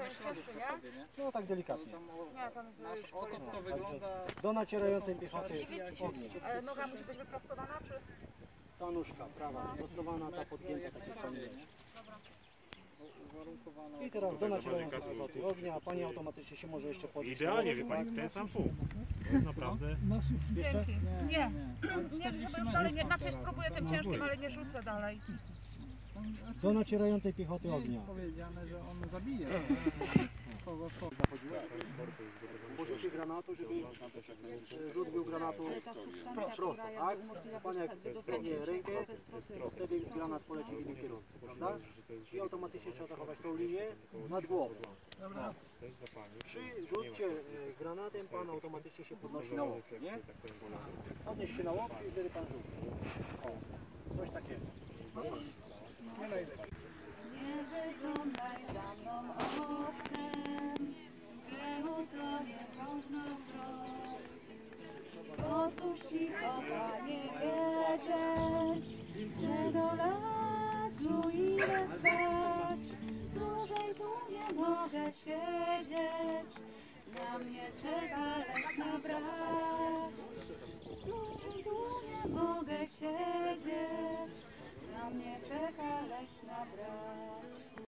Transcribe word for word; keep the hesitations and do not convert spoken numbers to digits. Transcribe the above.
to jest cięższy, nie? No tak delikatnie. Nie, tam jest już Odtąd to wygląda... Do nacierającej piechoty ognia. Ale noga musi być wyprostowana, czy? Ta nóżka prawa, prostowana, ta podgięta, takie stanie. I teraz do nacierającej piechoty ognia, pani automatycznie się może jeszcze podnieść. Idealnie, wie pani, w ten sam pół. To jest naprawdę... Jeszcze? Dzięki. Nie, nie, nie, żeby już dalej, nie, znaczy spróbuję tym ciężkim, ale nie rzucę dalej. Do nacierającej piechoty ognia. powiedziane, że on zabije. Kogo w Użycie granatu, żeby rzut był granatu prosto, tak? Pan jak zgodnie rękę, to wtedy granat poleci w innym kierunku, prawda? I automatycznie trzeba zachować tą linię nad głową. Przy rzucie granatem pan automatycznie się podnosi na łokcie, nie? Podnieś się na łokcie i wtedy pan rzuca. O, coś takiego. Nie najlepiej. Nie wyglądaj za mną oknem, było to niemożną grą. Po cóż ci, kochanie, wiedzieć, że do lasu idę spać. Dłużej tu nie mogę siedzieć, na mnie czeka leśna brać. Dłużej tu nie mogę siedzieć, na mnie czeka leśna brać.